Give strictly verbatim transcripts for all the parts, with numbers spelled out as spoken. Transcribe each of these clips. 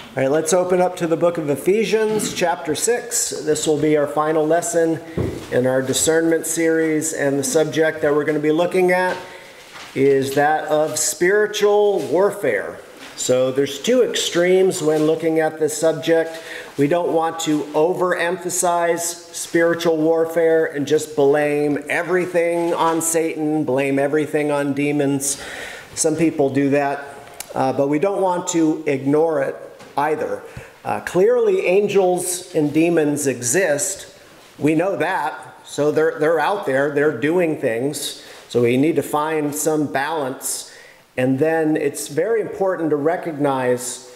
All right, let's open up to the book of Ephesians, chapter six. This will be our final lesson in our discernment series, and the subject that we're going to be looking at is that of spiritual warfare. So there's two extremes when looking at this subject. We don't want to overemphasize spiritual warfare and just blame everything on Satan, blame everything on demons. Some people do that, uh, but we don't want to ignore it either. Uh, clearly, angels and demons exist. We know that. So they're, they're out there. They're doing things. So we need to find some balance. And then it's very important to recognize,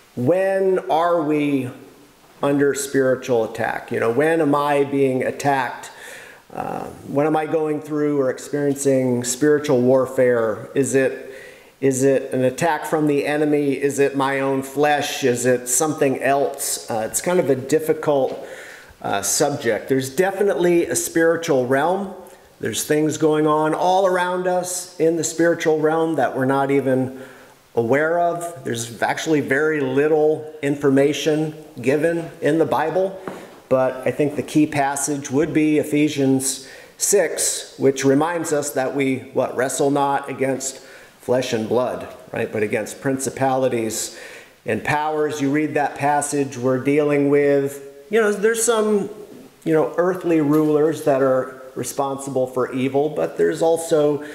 when are we under spiritual attack? You know, when am I being attacked? Uh, when am I going through or experiencing spiritual warfare? Is it Is it an attack from the enemy? Is it my own flesh? Is it something else? Uh, it's kind of a difficult uh, subject. There's definitely a spiritual realm. There's things going on all around us in the spiritual realm that we're not even aware of. There's actually very little information given in the Bible, but I think the key passage would be Ephesians six, which reminds us that we, what, wrestle not against flesh and blood, right? But against principalities and powers. You read that passage, we're dealing with, you know, there's some, you know, earthly rulers that are responsible for evil, but there's also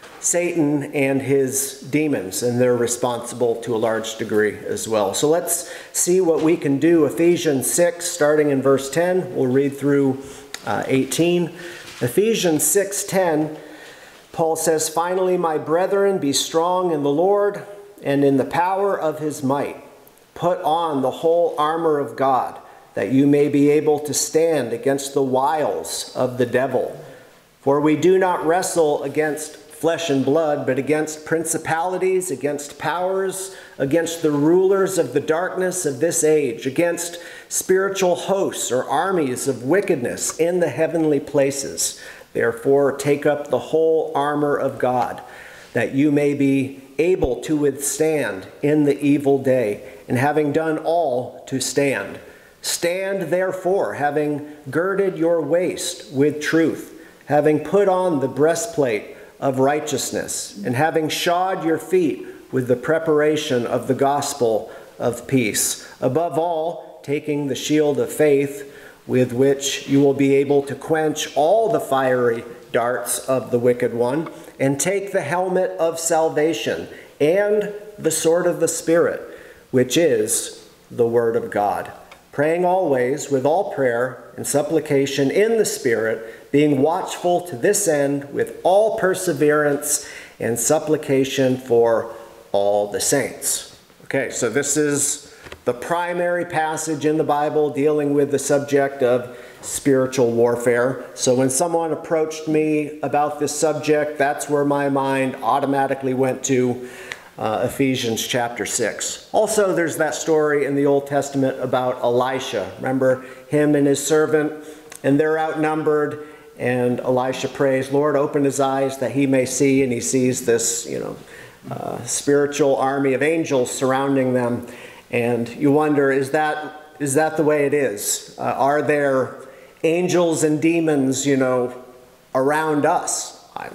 Satan and his demons, and they're responsible to a large degree as well. So let's see what we can do. Ephesians six, starting in verse ten, we'll read through uh, eighteen. Ephesians six ten, Paul says, "Finally, my brethren, be strong in the Lord and in the power of his might. Put on the whole armor of God, that you may be able to stand against the wiles of the devil. For we do not wrestle against flesh and blood, but against principalities, against powers, against the rulers of the darkness of this age, against spiritual hosts or armies of wickedness in the heavenly places. Therefore, take up the whole armor of God, that you may be able to withstand in the evil day, and having done all, to stand. Stand therefore, having girded your waist with truth, having put on the breastplate of righteousness, and having shod your feet with the preparation of the gospel of peace. Above all, taking the shield of faith, with which you will be able to quench all the fiery darts of the wicked one, and take the helmet of salvation and the sword of the Spirit, which is the word of God. Praying always with all prayer and supplication in the Spirit, being watchful to this end with all perseverance and supplication for all the saints." Okay, so this is the primary passage in the Bible dealing with the subject of spiritual warfare. So when someone approached me about this subject, that's where my mind automatically went to uh, Ephesians chapter six. Also, there's that story in the Old Testament about Elisha. Remember him and his servant, and they're outnumbered, and Elisha prays, "Lord, open his eyes that he may see," and he sees this, you know, uh, spiritual army of angels surrounding them. And you wonder, is that is that the way it is? Uh, are there angels and demons, you know, around us? I,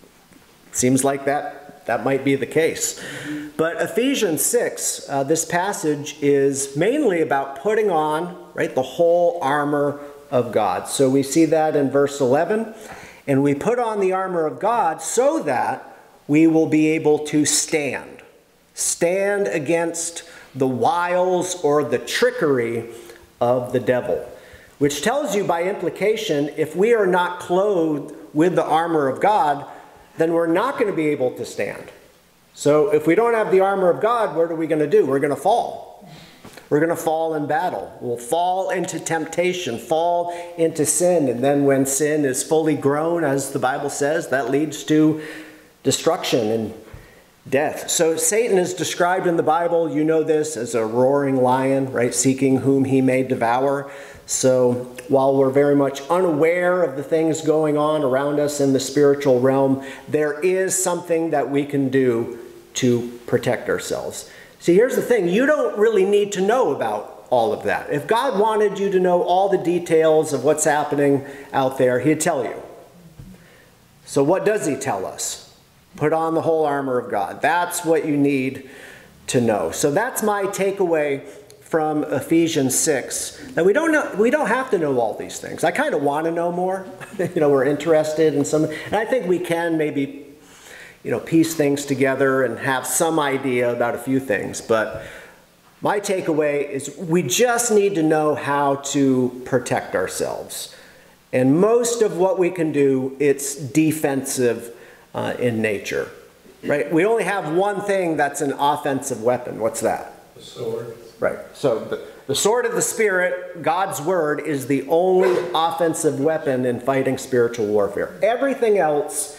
seems like that that might be the case. But Ephesians six, uh, this passage is mainly about putting on, right, the whole armor of God. So we see that in verse eleven, and we put on the armor of God so that we will be able to stand, stand against the wiles or the trickery of the devil. Which tells you by implication, if we are not clothed with the armor of God, then we're not going to be able to stand. So if we don't have the armor of God, what are we going to do? We're going to fall. We're going to fall in battle. We'll fall into temptation, fall into sin. And then when sin is fully grown, as the Bible says, that leads to destruction and death. So Satan is described in the Bible, you know this, as a roaring lion, right, seeking whom he may devour. So while we're very much unaware of the things going on around us in the spiritual realm, there is something that we can do to protect ourselves. See, here's the thing. You don't really need to know about all of that. If God wanted you to know all the details of what's happening out there, he'd tell you. So what does he tell us? Put on the whole armor of God. That's what you need to know. So that's my takeaway from Ephesians six, that we don't know, we don't have to know all these things. I kind of want to know more. You know, we're interested in some, and I think we can maybe, you know, piece things together and have some idea about a few things. But my takeaway is we just need to know how to protect ourselves. And most of what we can do, it's defensive uh, in nature, right? We only have one thing that's an offensive weapon. What's that? The sword. Right. So the, the sword of the Spirit, God's word, is the only offensive weapon in fighting spiritual warfare. Everything else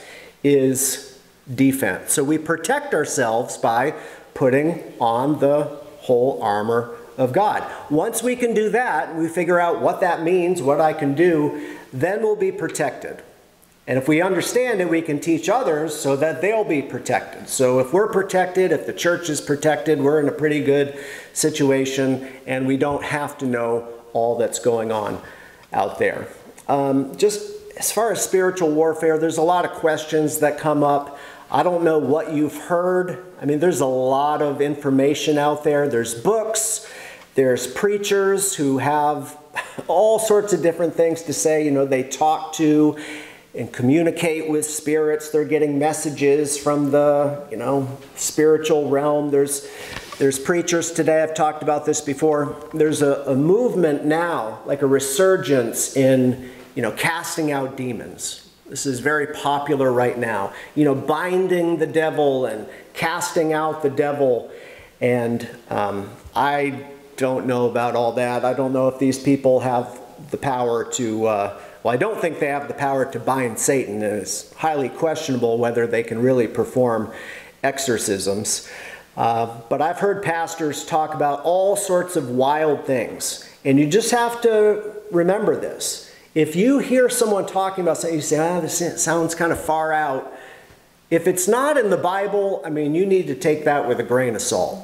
is defense. So we protect ourselves by putting on the whole armor of God. Once we can do that, we figure out what that means, what I can do, then we'll be protected. And if we understand it, we can teach others so that they'll be protected. So if we're protected, if the church is protected, we're in a pretty good situation, and we don't have to know all that's going on out there. Um, just as far as spiritual warfare, there's a lot of questions that come up. I don't know what you've heard. I mean, there's a lot of information out there. There's books. There's preachers who have all sorts of different things to say. You know, they talk to and communicate with spirits. They're getting messages from the, you know, spiritual realm. There's, there's preachers today, I've talked about this before. There's a, a movement now, like a resurgence in, you know, casting out demons. This is very popular right now. You know, binding the devil and casting out the devil. And um, I don't know about all that. I don't know if these people have the power to, uh, well, I don't think they have the power to bind Satan, and it's highly questionable whether they can really perform exorcisms. Uh, but I've heard pastors talk about all sorts of wild things, and you just have to remember this. If you hear someone talking about something, you say, ah, this sounds kind of far out. If it's not in the Bible, I mean, you need to take that with a grain of salt.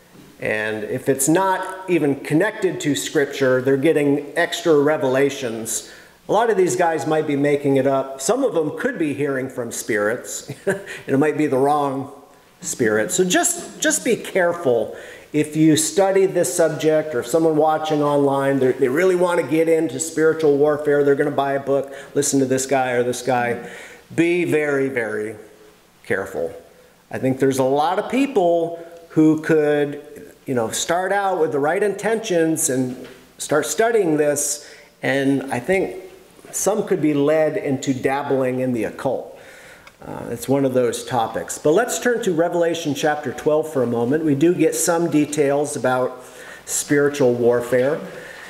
And if it's not even connected to Scripture, they're getting extra revelations. A lot of these guys might be making it up. Some of them could be hearing from spirits, and it might be the wrong spirit. So just, just be careful. If you study this subject, or someone watching online, they really want to get into spiritual warfare, they're going to buy a book, listen to this guy or this guy, be very, very careful. I think there's a lot of people who could, you know, start out with the right intentions and start studying this, and I think some could be led into dabbling in the occult. Uh, it's one of those topics. But let's turn to Revelation chapter twelve for a moment. We do get some details about spiritual warfare.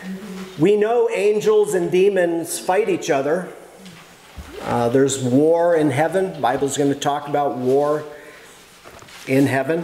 We know angels and demons fight each other. Uh, there's war in heaven. The Bible's going to talk about war in heaven.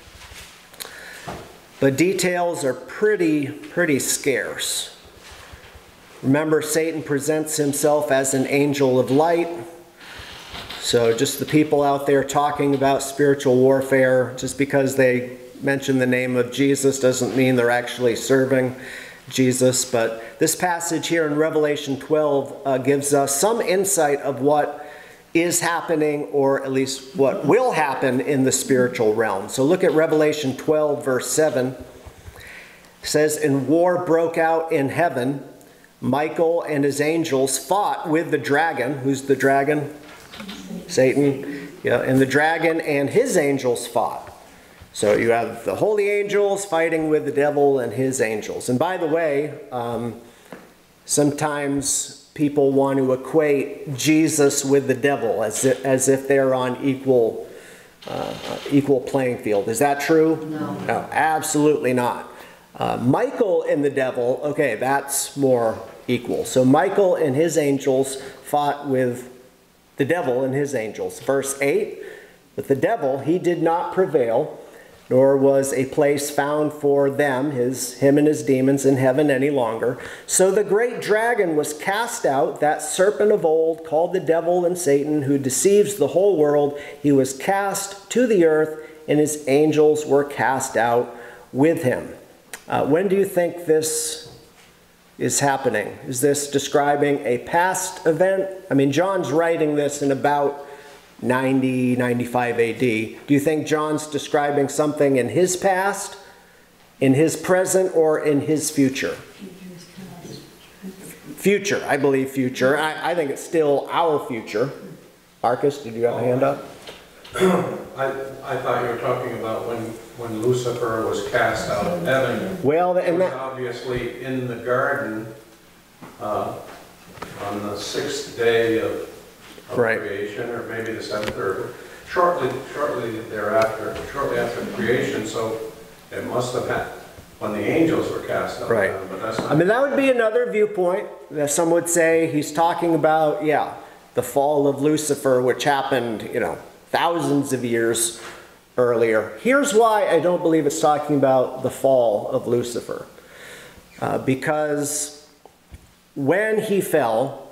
But details are pretty, pretty scarce. Remember, Satan presents himself as an angel of light. So just the people out there talking about spiritual warfare, just because they mention the name of Jesus doesn't mean they're actually serving Jesus. But this passage here in Revelation twelve uh, gives us some insight of what is happening, or at least what will happen in the spiritual realm. So look at Revelation twelve, verse seven. It says, "And war broke out in heaven. Michael and his angels fought with the dragon." Who's the dragon? Satan. Yeah, and the dragon and his angels fought. So you have the holy angels fighting with the devil and his angels. And by the way, um, sometimes people want to equate Jesus with the devil as if, as if they're on equal, uh, equal playing field. Is that true? No. No, absolutely not. Uh, Michael and the devil, okay, that's more equal. So Michael and his angels fought with the devil and his angels. Verse eight, "But the devil, he did not prevail, nor was a place found for them," his, him and his demons, "in heaven any longer. So the great dragon was cast out, that serpent of old, called the devil and Satan, who deceives the whole world. He was cast to the earth, and his angels were cast out with him. Uh, when do you think this is happening? Is this describing a past event? I mean, John's writing this in about ninety, ninety-five A D. Do you think John's describing something in his past, in his present, or in his future? Future, I believe future. I, I think it's still our future. Marcus, did you have a hand up? I, I thought you were talking about when, when Lucifer was cast out of heaven. Well, He and was that, obviously in the garden uh, on the sixth day of, of Right. creation, or maybe the seventh, or shortly, shortly thereafter, shortly after creation. So it must have happened when the angels were cast out Right. of heaven. But that's not. I mean, that would be another viewpoint that some would say he's talking about, yeah, the fall of Lucifer, which happened, you know, thousands of years earlier. Here's why I don't believe it's talking about the fall of Lucifer. Uh, because when he fell,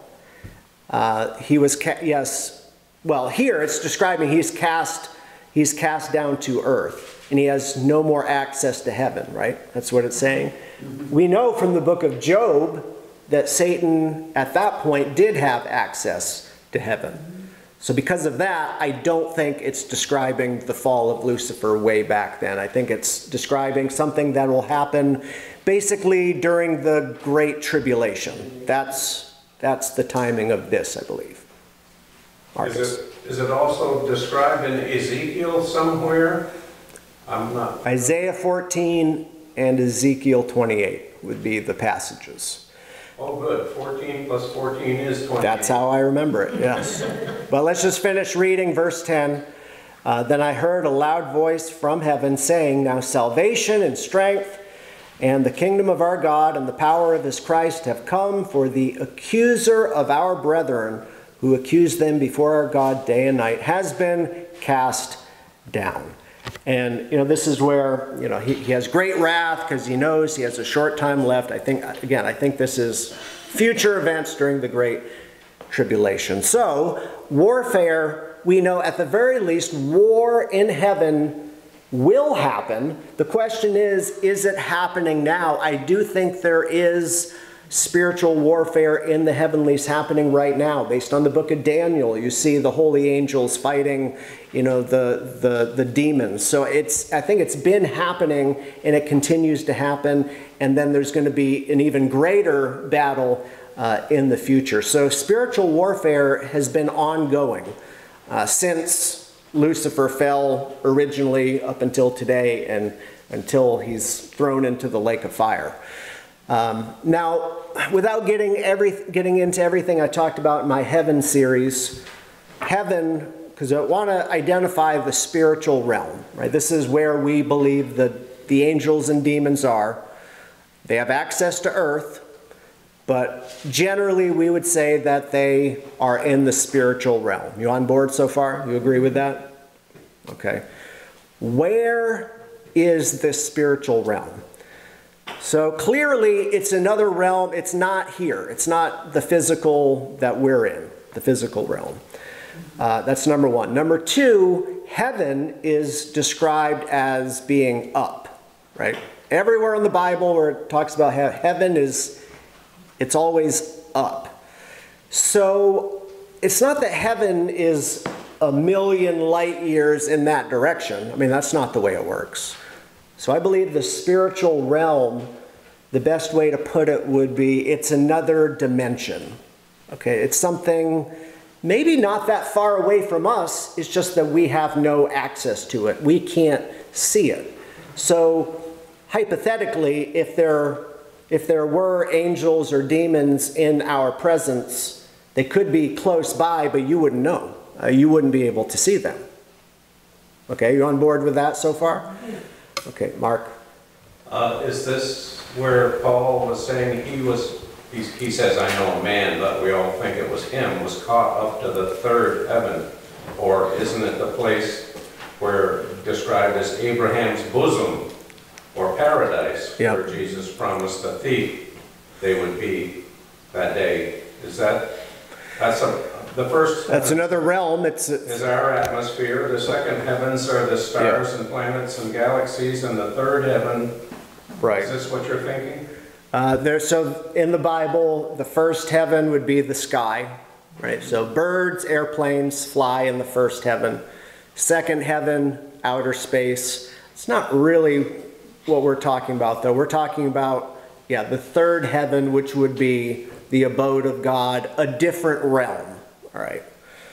uh, he was, ca yes, well, here it's describing he's cast, he's cast down to earth, and he has no more access to heaven, right? That's what it's saying. We know from the book of Job that Satan at that point did have access to heaven. So because of that, I don't think it's describing the fall of Lucifer way back then. I think it's describing something that will happen basically during the Great Tribulation. That's, that's the timing of this, I believe. Marcus. Is it, is it also described in Ezekiel somewhere? I'm not. Isaiah fourteen and Ezekiel twenty-eight would be the passages. Oh, good. fourteen plus fourteen is twenty-eight. That's how I remember it, yes. But let's just finish reading verse ten. Uh, then I heard a loud voice from heaven saying, now salvation and strength and the kingdom of our God and the power of his Christ have come, for the accuser of our brethren, who accused them before our God day and night, has been cast down. And, you know, this is where, you know, he, he has great wrath because he knows he has a short time left. I think, again, I think this is future events during the Great Tribulation. So, warfare, we know at the very least, war in heaven will happen. The question is, is it happening now? I do think there is spiritual warfare in the heavenlies happening right now. Based on the book of Daniel, you see the holy angels fighting, you know, the, the, the demons. So it's, I think it's been happening and it continues to happen. And then there's going to be an even greater battle uh, in the future. So spiritual warfare has been ongoing uh, since Lucifer fell originally up until today and until he's thrown into the lake of fire. Um, now, without getting, every, getting into everything I talked about in my Heaven series, heaven, because I want to identify the spiritual realm, right? This is where we believe that the angels and demons are. They have access to earth, but generally we would say that they are in the spiritual realm. You on board so far? You agree with that? Okay. Where is this spiritual realm? So clearly it's another realm. It's not here. It's not the physical that we're in, the physical realm. Uh, that's number one. Number two, heaven is described as being up, right? Everywhere in the Bible where it talks about he heaven is, it's always up. So it's not that heaven is a million light years in that direction. I mean, that's not the way it works. So I believe the spiritual realm, the best way to put it would be it's another dimension. Okay, it's something maybe not that far away from us. It's just that we have no access to it. We can't see it. So hypothetically, if there, if there were angels or demons in our presence, they could be close by, but you wouldn't know. Uh, you wouldn't be able to see them. Okay, you on board with that so far? Okay, Mark. Uh, is this where Paul was saying he was, he, he says, I know a man, but we all think it was him, was caught up to the third heaven? Or isn't it the place where described as Abraham's bosom or paradise, yep, where Jesus promised the thief they would be that day? Is that, that's a, the first That's heaven another realm. It's, is our atmosphere. The second heavens are the stars and planets and galaxies, and the third heaven, right. is this what you're thinking? Uh, there, so in the Bible, the first heaven would be the sky, right? So birds, airplanes fly in the first heaven. Second heaven, outer space. It's not really what we're talking about, though. We're talking about, yeah, the third heaven, which would be the abode of God, a different realm, all right?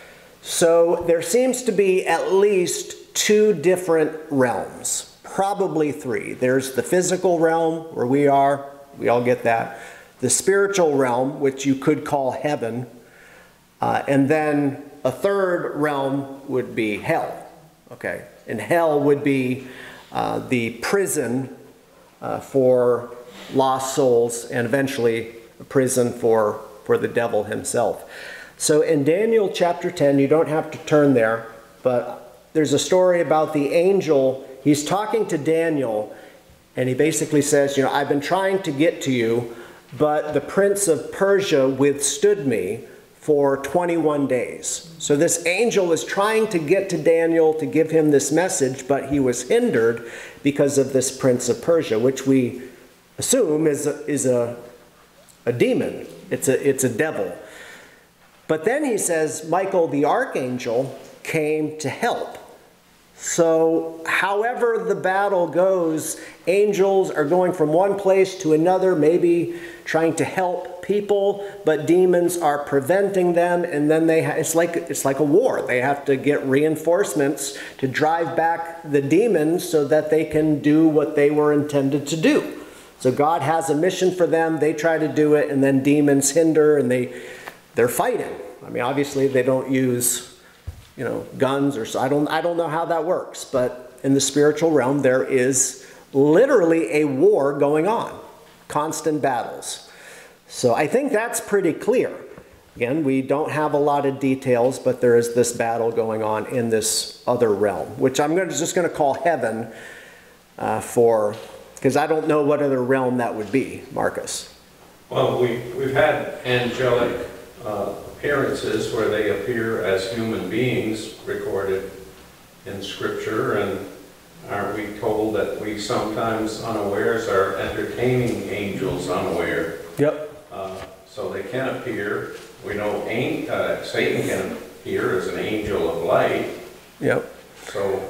So there seems to be at least two different realms, probably three. There's the physical realm, where we are. We all get that. The spiritual realm, which you could call heaven. Uh, and then a third realm would be hell. Okay, and hell would be uh, the prison uh, for lost souls, and eventually a prison for, for the devil himself. So in Daniel chapter ten, you don't have to turn there, but there's a story about the angel. He's talking to Daniel, and he basically says, you know, I've been trying to get to you, but the prince of Persia withstood me for twenty-one days. So this angel is trying to get to Daniel to give him this message, but he was hindered because of this prince of Persia, which we assume is a, is a, a demon. It's a, it's a devil. But then he says Michael the archangel came to help. So however the battle goes, angels are going from one place to another, maybe trying to help people, but demons are preventing them, and then they ha it's like it's like a war. They have to get reinforcements to drive back the demons so that they can do what they were intended to do. So God has a mission for them, they try to do it, and then demons hinder, and they they're fighting. I mean, obviously they don't use, you know, guns or so. I don't I don't know how that works, but in the spiritual realm there is literally a war going on, constant battles. So I think that's pretty clear. Again, we don't have a lot of details, but there is this battle going on in this other realm, which I'm gonna, just going to call heaven uh, for, because I don't know what other realm that would be, Marcus. Well, we, we've had angelic uh, appearances where they appear as human beings recorded in Scripture, and aren't we told that we sometimes unawares are entertaining angels unaware? Yep. Uh, so they can appear. We know an, uh, Satan can appear as an angel of light. Yep. So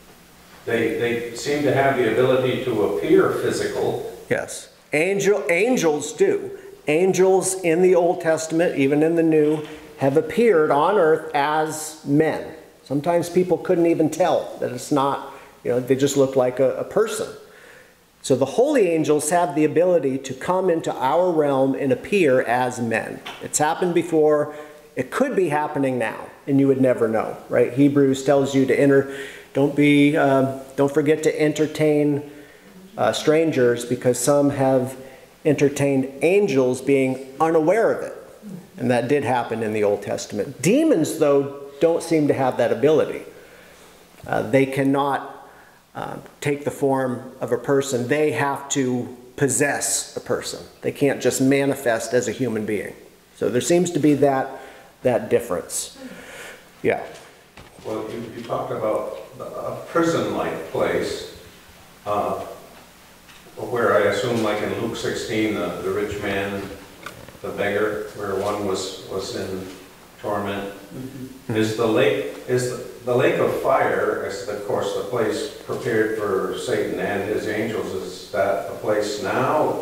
they, they seem to have the ability to appear physical. Yes. Angel, angels do. Angels in the Old Testament, even in the New, have appeared on earth as men. Sometimes people couldn't even tell that it's not, you know, they just look like a, a person. So the holy angels have the ability to come into our realm and appear as men. It's happened before. It could be happening now, and you would never know, right? Hebrews tells you to enter, don't be, uh, don't forget to entertain uh, strangers, because some have entertained angels being unaware of it. And that did happen in the Old Testament. Demons, though, don't seem to have that ability. Uh, they cannot uh, take the form of a person. They have to possess a person. They can't just manifest as a human being. So there seems to be that, that difference. Yeah. Well, you, you talked about a prison-like place, uh, where I assume, like in Luke sixteen, the, the rich man, the beggar, where one was, was in torment. Mm-hmm. Is the lake, is the, the lake of fire, is of course the place prepared for Satan and his angels, is that a place now?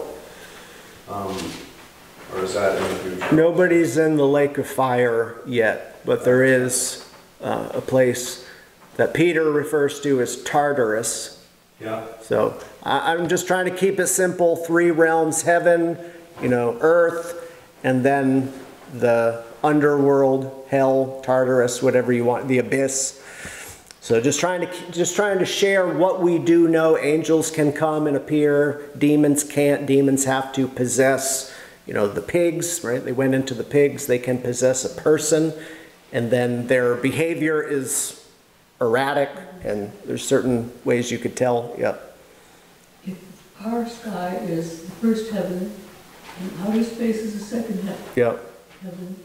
Um, or is that in the future? Nobody's in the lake of fire yet, but there is uh, a place that Peter refers to as Tartarus. Yeah. So I, I'm just trying to keep it simple. Three realms: heaven, you know, earth, and then the underworld, hell, Tartarus, whatever you want, the abyss. So just trying to just trying to share what we do know. Angels can come and appear. Demons can't. Demons have to possess, you know, the pigs, right? They went into the pigs. They can possess a person, and then their behavior is erratic, and there's certain ways you could tell. Yep. If our sky is the first heaven, and outer space is the second he Yep. heaven,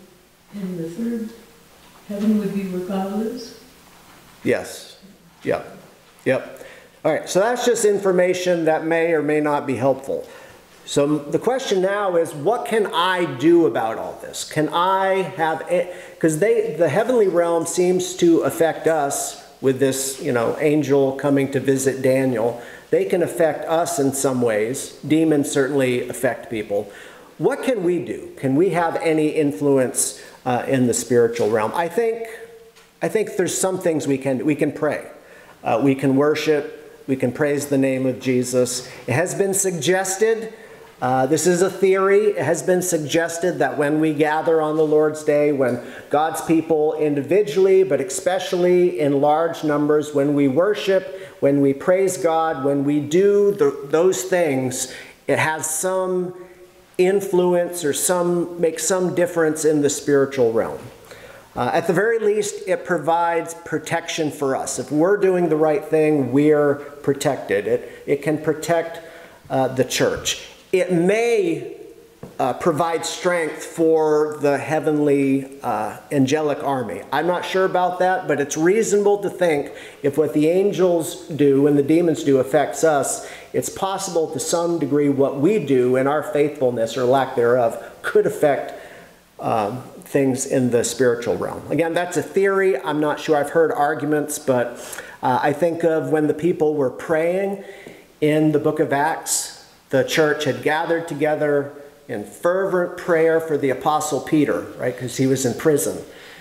And the third heaven would be where God lives? Yes. Yep. Yep. All right, so that's just information that may or may not be helpful. So the question now is, what can I do about all this? Can I have, because they, the heavenly realm seems to affect us with this, you know, angel coming to visit Daniel. They can affect us in some ways. Demons certainly affect people. What can we do? Can we have any influence uh, in the spiritual realm? I think, I think there's some things we can, we can pray. Uh, we can worship. We can praise the name of Jesus. It has been suggested, uh, this is a theory, it has been suggested that when we gather on the Lord's Day, when God's people individually, but especially in large numbers, when we worship, when we praise God, when we do the, those things, it has some influence or some, makes some difference in the spiritual realm. Uh, at the very least, it provides protection for us. If we're doing the right thing, we're protected. It, it can protect uh, the church. It may uh, provide strength for the heavenly uh, angelic army. I'm not sure about that, but it's reasonable to think if what the angels do and the demons do affects us, it's possible to some degree what we do in our faithfulness or lack thereof could affect Um, things in the spiritual realm. Again, that's a theory. I'm not sure. I've heard arguments, but uh, I think of when the people were praying in the book of Acts, the church had gathered together in fervent prayer for the apostle Peter, right? Because he was in prison.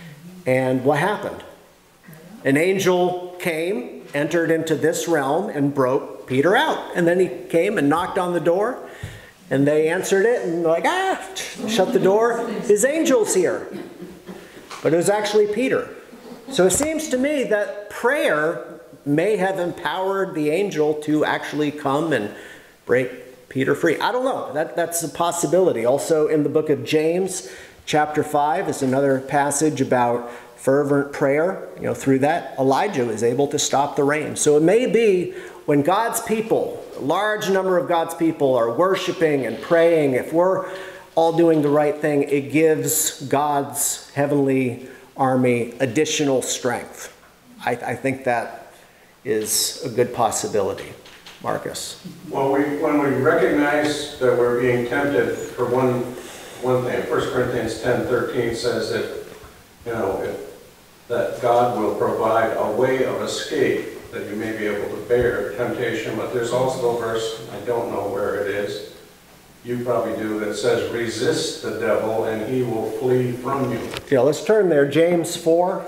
And what happened? An angel came, entered into this realm, and broke Peter out. And then he came and knocked on the door. And they answered it and like, ah, shut the door. His angel's here. But it was actually Peter. So it seems to me that prayer may have empowered the angel to actually come and break Peter free. I don't know. That, that's a possibility. Also in the book of James, chapter five, is another passage about fervent prayer. You know, through that, Elijah was able to stop the rain. So it may be when God's people, a large number of God's people are worshiping and praying, if we're all doing the right thing, it gives God's heavenly army additional strength. I, I think that is a good possibility. Marcus. Well, we, when we recognize that we're being tempted for one, one thing, First Corinthians ten thirteen says that, you know, if, that God will provide a way of escape that you may be able to bear temptation, but there's also a verse, I don't know where it is, you probably do, that says, resist the devil and he will flee from you. Yeah, let's turn there. James four.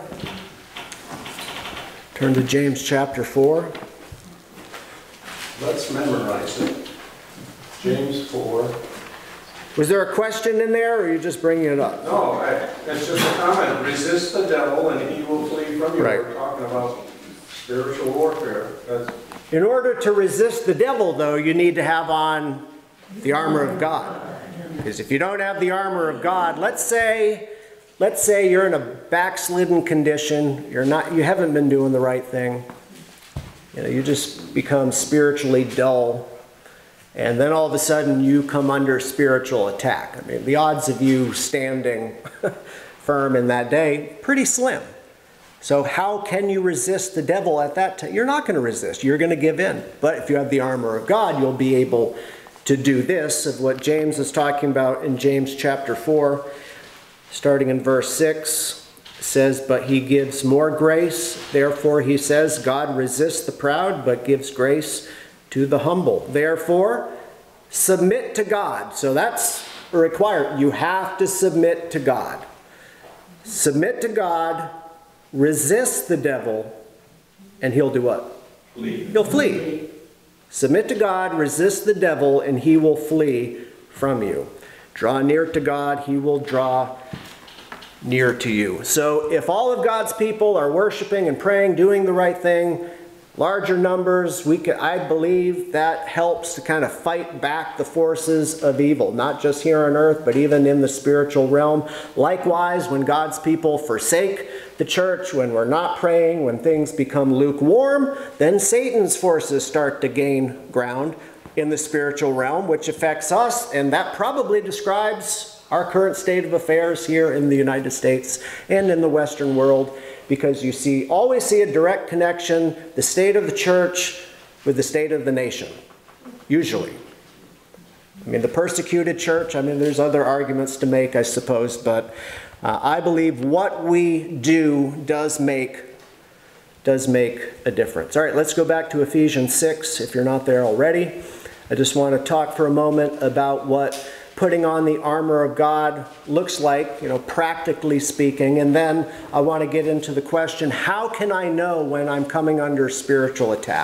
Turn to James chapter four. Let's memorize it. James four. Was there a question in there, or are you just bringing it up? No, I, it's just a comment. Resist the devil and he will flee from you. Right. We're talking about spiritual warfare. That's, In order to resist the devil, though, you need to have on the armor of God. Because if you don't have the armor of God, let's say, let's say you're in a backslidden condition, you're not, you haven't been doing the right thing. You know, you just become spiritually dull, and then all of a sudden you come under spiritual attack. I mean, the odds of you standing firm in that day, pretty slim. So how can you resist the devil at that time? You're not going to resist. You're going to give in. But if you have the armor of God, you'll be able to do this, of what James is talking about in James chapter four, starting in verse six. Says, but he gives more grace. Therefore, he says, God resists the proud, but gives grace to the humble. Therefore, submit to God. So that's required. You have to submit to God. Submit to God, resist the devil, and he'll do what? flee. He'll flee. Submit to God, resist the devil, and he will flee from you. Draw near to God, he will draw near to you. So if all of God's people are worshiping and praying, doing the right thing, larger numbers, we can, I believe that helps to kind of fight back the forces of evil, not just here on earth, but even in the spiritual realm. Likewise, when God's people forsake the church, when we're not praying, when things become lukewarm, then Satan's forces start to gain ground in the spiritual realm, which affects us, and that probably describes our current state of affairs here in the United States and in the Western world, because you see, always see a direct connection, the state of the church with the state of the nation, usually. I mean, the persecuted church, I mean, there's other arguments to make, I suppose, but uh, I believe what we do does make, does make a difference. All right, let's go back to Ephesians six, if you're not there already. I just want to talk for a moment about what putting on the armor of God looks like, you know, practically speaking, and then I want to get into the question, how can I know when I'm coming under spiritual attack?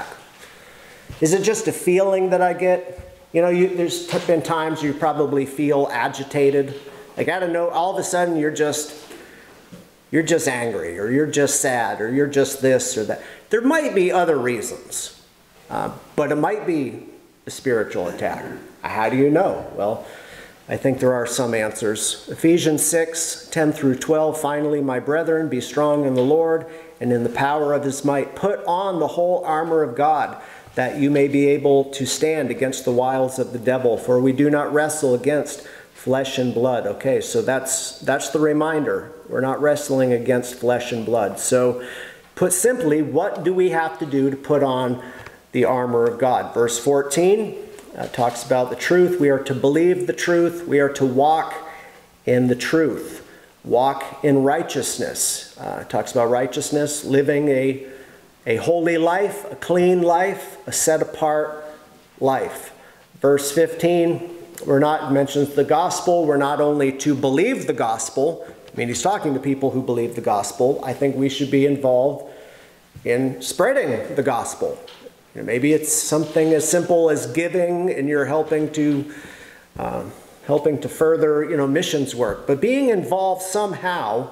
Is it just a feeling that I get? You know, you, there's been times you probably feel agitated. Like, I don't know, all of a sudden you're just, you're just angry, or you're just sad, or you're just this or that. There might be other reasons, uh, but it might be a spiritual attack. How do you know? Well, I think there are some answers. Ephesians six, ten through twelve, finally, my brethren, be strong in the Lord and in the power of his might. Put on the whole armor of God, that you may be able to stand against the wiles of the devil, for we do not wrestle against flesh and blood. Okay, so that's that's the reminder. We're not wrestling against flesh and blood. So, put simply, what do we have to do to put on the armor of God? Verse fourteen uh, talks about the truth. We are to believe the truth. We are to walk in the truth. Walk in righteousness. Uh, talks about righteousness, living a A holy life, a clean life, a set-apart life. Verse fifteen, we're not, mentions the gospel. We're not only to believe the gospel. I mean, he's talking to people who believe the gospel. I think we should be involved in spreading the gospel. You know, maybe it's something as simple as giving, and you're helping to um, helping to further, you know, missions work. But being involved somehow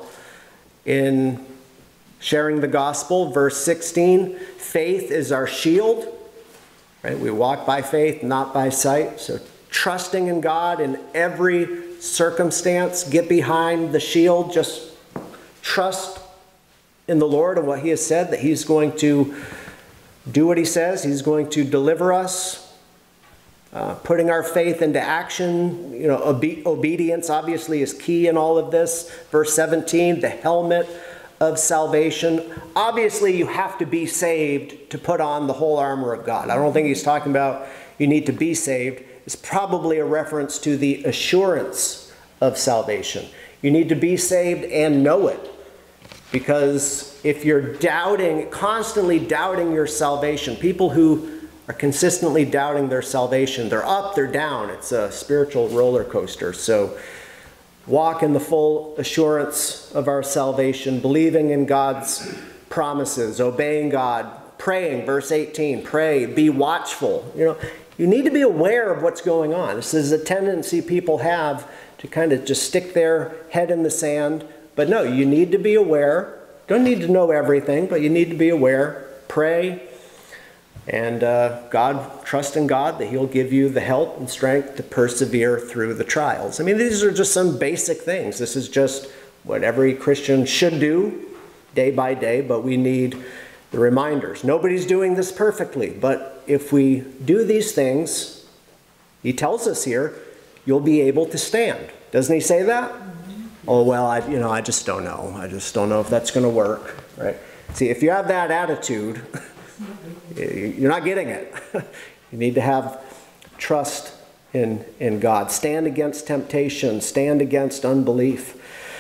in sharing the gospel. Verse sixteen, faith is our shield. Right? We walk by faith, not by sight. So trusting in God in every circumstance. Get behind the shield. Just trust in the Lord and what he has said, that he's going to do what he says. He's going to deliver us. Uh, putting our faith into action. You know, obe- obedience obviously is key in all of this. Verse seventeen, the helmet of salvation. Obviously, you have to be saved to put on the whole armor of God. I don't think he's talking about you need to be saved. It's probably a reference to the assurance of salvation. You need to be saved and know it. Because if you're doubting, constantly doubting your salvation, people who are consistently doubting their salvation, they're up, they're down. It's a spiritual roller coaster. So walk in the full assurance of our salvation, believing in God's promises, obeying God, praying, verse eighteen, pray, be watchful. You know, you need to be aware of what's going on. This is a tendency people have to kind of just stick their head in the sand. But no, you need to be aware. Don't need to know everything, but you need to be aware. Pray. And uh, God, trust in God that he'll give you the help and strength to persevere through the trials. I mean, these are just some basic things. This is just what every Christian should do day by day, but we need the reminders. Nobody's doing this perfectly, but if we do these things, he tells us here, you'll be able to stand. Doesn't he say that? Mm-hmm. Oh, well, I, you know, I just don't know. I just don't know if that's going to work, right? See, if you have that attitude, you're not getting it. You need to have trust in, in God. Stand against temptation. Stand against unbelief.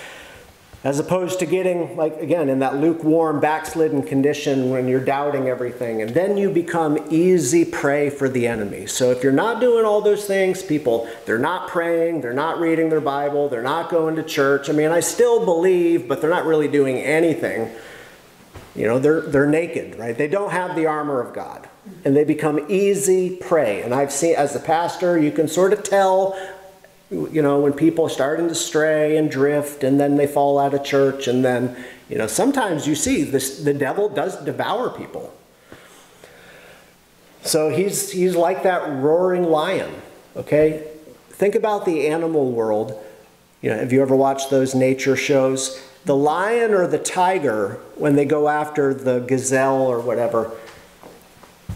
As opposed to getting, like, again, in that lukewarm, backslidden condition when you're doubting everything. And then you become easy prey for the enemy. So if you're not doing all those things, people, they're not praying, they're not reading their Bible, they're not going to church. I mean, I still believe, but they're not really doing anything. You know, they're, they're naked, right? They don't have the armor of God. And they become easy prey. And I've seen, as a pastor, you can sort of tell, you know, when people are starting to stray and drift, and then they fall out of church, and then, you know, sometimes you see this, the devil does devour people. So he's, he's like that roaring lion, okay? Think about the animal world. You know, have you ever watched those nature shows? The lion or the tiger, when they go after the gazelle or whatever,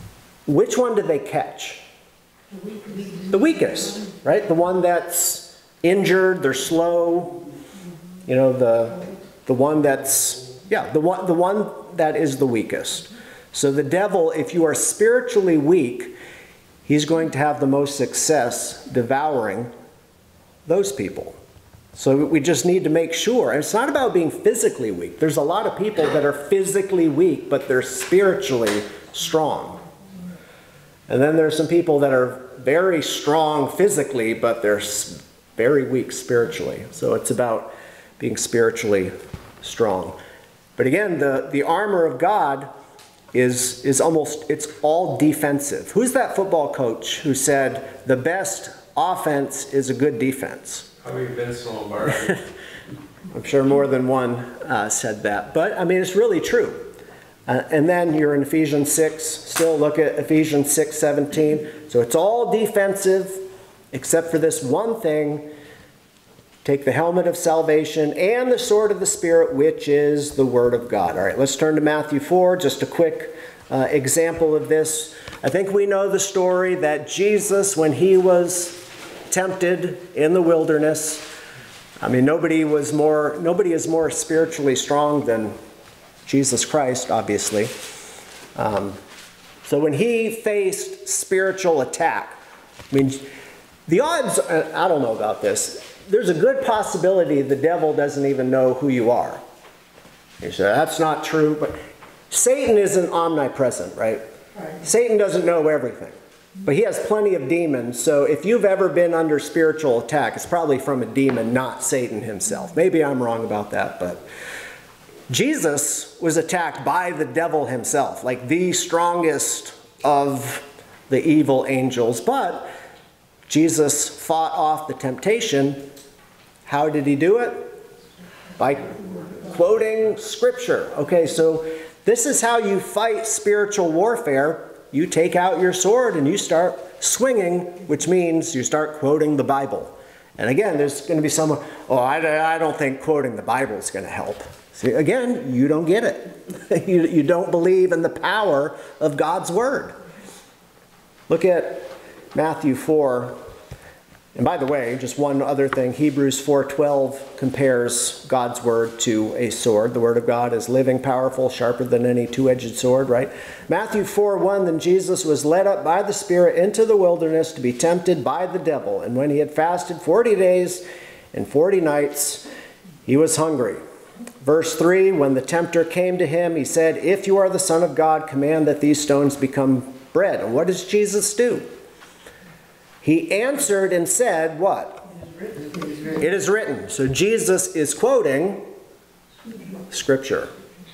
which one do they catch? The weakest, right? The one that's injured, they're slow. You know, the, the one that's, yeah, the one, the one that is the weakest. So the devil, if you are spiritually weak, he's going to have the most success devouring those people. So we just need to make sure. And it's not about being physically weak. There's a lot of people that are physically weak, but they're spiritually strong. And then there's some people that are very strong physically, but they're very weak spiritually. So it's about being spiritually strong. But again, the, the armor of God is, is almost, it's all defensive. Who's that football coach who said the best offense is a good defense? Probably Vince Lombardi. I'm sure more than one uh, said that. But, I mean, it's really true. Uh, and then you're in Ephesians six. Still look at Ephesians six seventeen. So it's all defensive except for this one thing. Take the helmet of salvation and the sword of the Spirit, which is the Word of God. All right, let's turn to Matthew four. Just a quick uh, example of this. I think we know the story that Jesus, when he was tempted in the wilderness, I mean, nobody was more, nobody is more spiritually strong than Jesus Christ, obviously. Um, so when he faced spiritual attack, I mean, the odds, I don't know about this, there's a good possibility the devil doesn't even know who you are. You say, that's not true, but Satan isn't omnipresent, right? Right. Satan doesn't know everything. But he has plenty of demons, so if you've ever been under spiritual attack, it's probably from a demon, not Satan himself. Maybe I'm wrong about that, but Jesus was attacked by the devil himself, like the strongest of the evil angels. But Jesus fought off the temptation. How did he do it? By quoting Scripture. Okay, so this is how you fight spiritual warfare. You take out your sword and you start swinging, which means you start quoting the Bible. And again, there's going to be someone, oh, I, I don't think quoting the Bible is going to help. See, again, you don't get it. you, you don't believe in the power of God's Word. Look at Matthew four. And by the way, just one other thing, Hebrews four twelve compares God's Word to a sword. The Word of God is living, powerful, sharper than any two-edged sword, right? Matthew four one, then Jesus was led up by the Spirit into the wilderness to be tempted by the devil. And when he had fasted forty days and forty nights, he was hungry. Verse three, when the tempter came to him, he said, if you are the Son of God, command that these stones become bread. And what does Jesus do? He answered and said, what? It is written. So Jesus is quoting Scripture.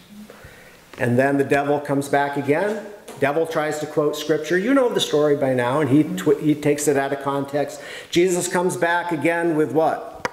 And then the devil comes back again. Devil tries to quote Scripture. You know the story by now, and he, tw he takes it out of context. Jesus comes back again with what?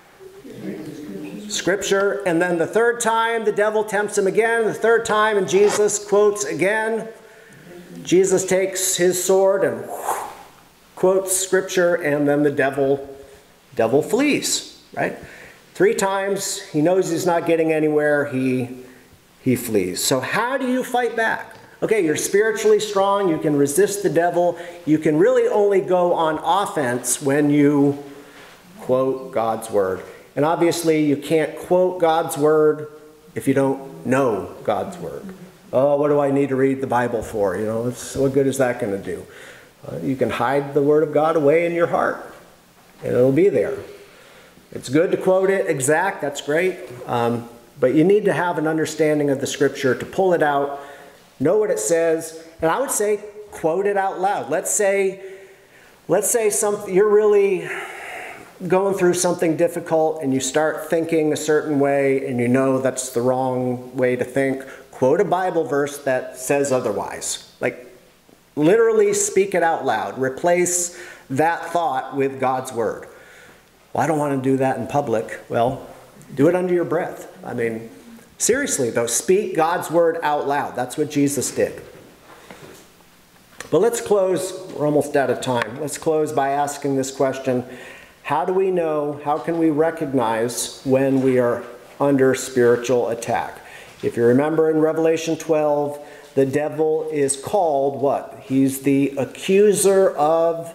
Scripture. And then the third time, the devil tempts him again. The third time, and Jesus quotes again. Jesus takes his sword and quotes Scripture, and then the devil, devil flees, right? Three times, he knows he's not getting anywhere, he, he flees. So how do you fight back? Okay, you're spiritually strong, you can resist the devil, you can really only go on offense when you quote God's Word. And obviously, you can't quote God's Word if you don't know God's Word. Oh, what do I need to read the Bible for? You know, it's, what good is that going to do? Uh, you can hide the Word of God away in your heart, and it'll be there. It's good to quote it exact, that's great, um, but you need to have an understanding of the Scripture to pull it out, know what it says, and I would say quote it out loud. Let's say, let's say some, you're really going through something difficult and you start thinking a certain way and you know that's the wrong way to think. Quote a Bible verse that says otherwise. Like, literally speak it out loud. Replace that thought with God's Word. Well, I don't want to do that in public. Well, do it under your breath. I mean, seriously though, speak God's Word out loud. That's what Jesus did. But let's close, we're almost out of time. Let's close by asking this question. How do we know, how can we recognize when we are under spiritual attack? If you remember in Revelation twelve, the devil is called what? He's the accuser of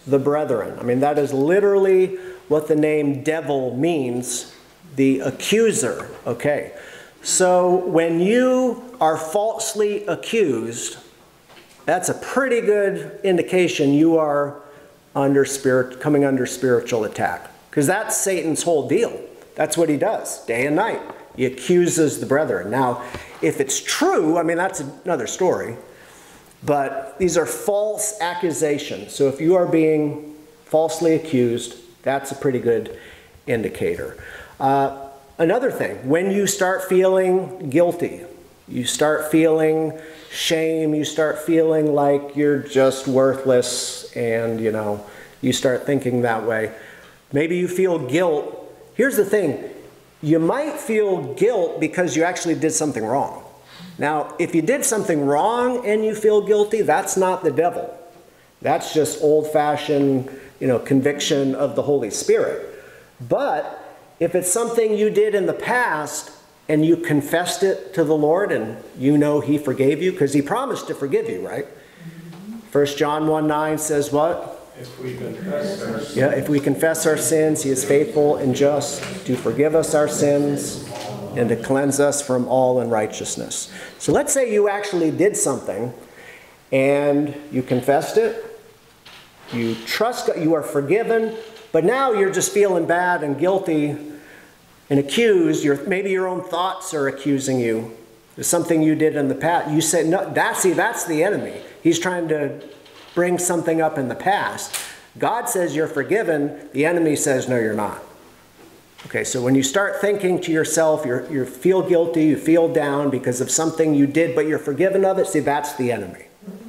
the brethren. I mean, that is literally what the name devil means, the accuser. Okay, so when you are falsely accused, that's a pretty good indication you are under spirit, coming under spiritual attack. Because that's Satan's whole deal. That's what he does, day and night. He accuses the brethren. Now, if it's true, I mean, that's another story. But these are false accusations. So if you are being falsely accused, that's a pretty good indicator. Uh, another thing, when you start feeling guilty, you start feeling shame, you start feeling like you're just worthless, and, you know, you start thinking that way. Maybe you feel guilt. Here's the thing. You might feel guilt because you actually did something wrong. Now, if you did something wrong and you feel guilty, that's not the devil. That's just old-fashioned, you know, conviction of the Holy Spirit. But if it's something you did in the past and you confessed it to the Lord and you know he forgave you, because he promised to forgive you, right? First John one nine says what? If we confess our sins. Yeah, if we confess our sins, he is faithful and just to forgive us our sins and to cleanse us from all unrighteousness. So let's say you actually did something and you confessed it, you trust God, you are forgiven, but now you're just feeling bad and guilty and accused. You're, maybe your own thoughts are accusing you. There's something you did in the past. You say, no, that's, see, that's the enemy. He's trying to bring something up in the past. God says you're forgiven. The enemy says, no, you're not. Okay, so when you start thinking to yourself, you're, you feel guilty, you feel down because of something you did, but you're forgiven of it, see, that's the enemy.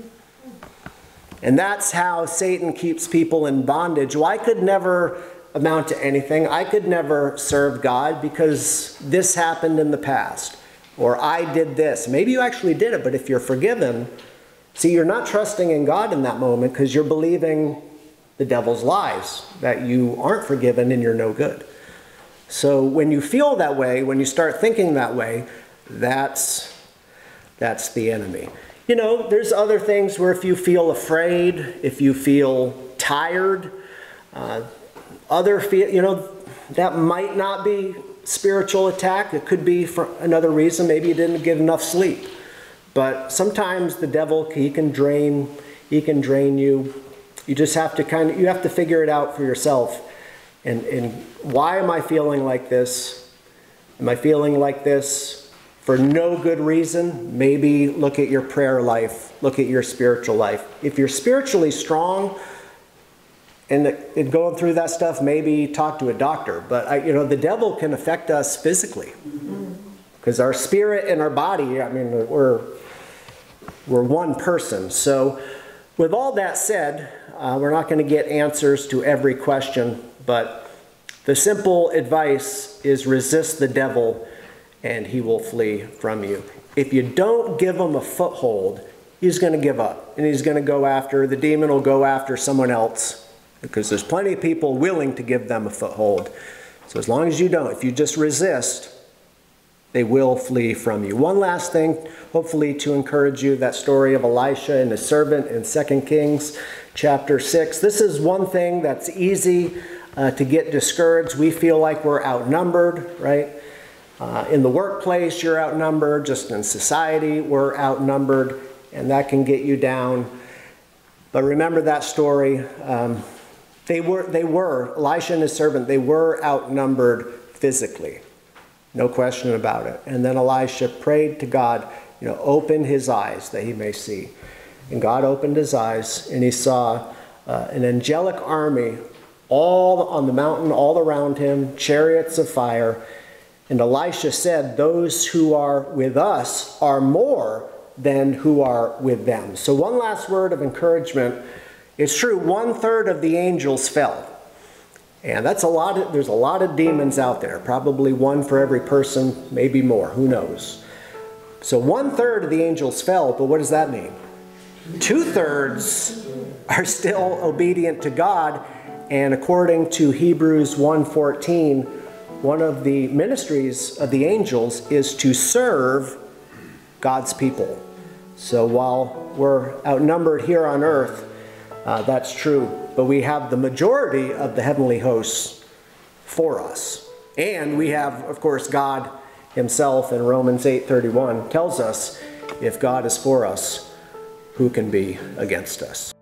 And that's how Satan keeps people in bondage. Well, I could never amount to anything. I could never serve God because this happened in the past. Or I did this. Maybe you actually did it, but if you're forgiven, see, you're not trusting in God in that moment because you're believing the devil's lies, that you aren't forgiven and you're no good. So when you feel that way, when you start thinking that way, that's, that's the enemy. You know, there's other things where if you feel afraid, if you feel tired, uh, other feel, you know, that might not be spiritual attack. It could be for another reason. Maybe you didn't get enough sleep. But sometimes the devil, he can drain, he can drain you. You just have to kind of, you have to figure it out for yourself. And, and why am I feeling like this? Am I feeling like this for no good reason? Maybe look at your prayer life. Look at your spiritual life. If you're spiritually strong and, and going through that stuff, maybe talk to a doctor. But, I, you know, the devil can affect us physically. Because our spirit and our body, I mean, we're, we're one person. So with all that said, uh, we're not going to get answers to every question. But the simple advice is resist the devil and he will flee from you. If you don't give him a foothold, he's going to give up. And he's going to go after, the demon will go after someone else. Because there's plenty of people willing to give them a foothold. So as long as you don't, if you just resist, they will flee from you. One last thing, hopefully to encourage you, that story of Elisha and his servant in Second Kings chapter six. This is one thing that's easy uh, to get discouraged. We feel like we're outnumbered, right? Uh, in the workplace, you're outnumbered. Just in society, we're outnumbered. And that can get you down. But remember that story. Um, they were, they were, Elisha and his servant, they were outnumbered physically. No question about it. And then Elisha prayed to God, you know, open his eyes that he may see. And God opened his eyes and he saw uh, an angelic army all on the mountain, all around him, chariots of fire. And Elisha said, those who are with us are more than who are with them. So one last word of encouragement. It's true, one third of the angels fell. And that's a lot of, there's a lot of demons out there, probably one for every person, maybe more, who knows. So one third of the angels fell, but what does that mean? Two thirds are still obedient to God, and according to Hebrews one fourteen, one of the ministries of the angels is to serve God's people. So while we're outnumbered here on earth, Uh, that's true. But we have the majority of the heavenly hosts for us. And we have, of course, God himself in Romans eight thirty-one tells us, if God is for us, who can be against us?